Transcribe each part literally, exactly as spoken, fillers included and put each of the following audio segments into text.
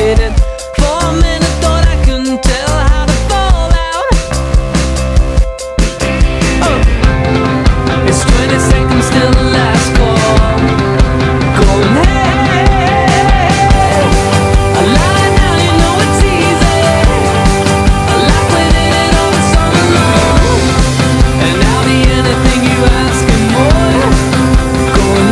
overrated. For a minute thought I couldn't tell how to fall out. Oh, it's twenty seconds till the last call. Going hey, I lie down, you know it's easy. I like within it all the summer long, and I'll be anything you ask and more. Going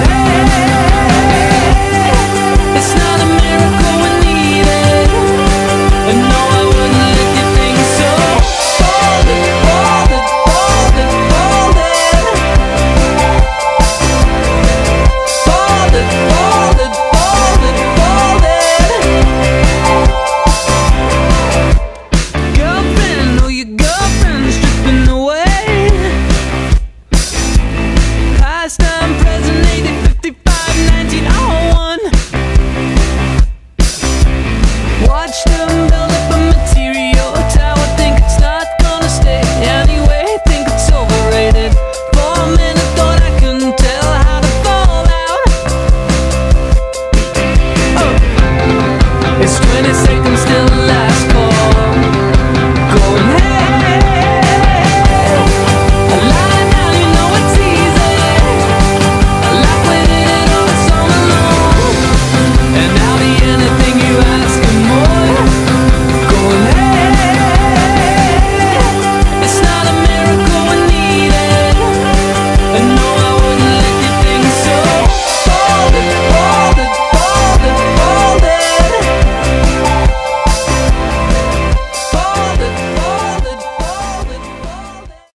hey, it's not a miracle we need it, and no I wouldn't let you think so. Fold it, fold it, fold it, fold it. Fold it, fold it, fold it, fold it. Girlfriend, oh your girlfriend's dripping away. Past time, present, eighty, fifty-five, nineteen oh one. Watch them build up a material tower, think it's not gonna stay anyway, think it's overrated. For a minute thought I couldn't tell how to fall out. Oh, it's twenty seconds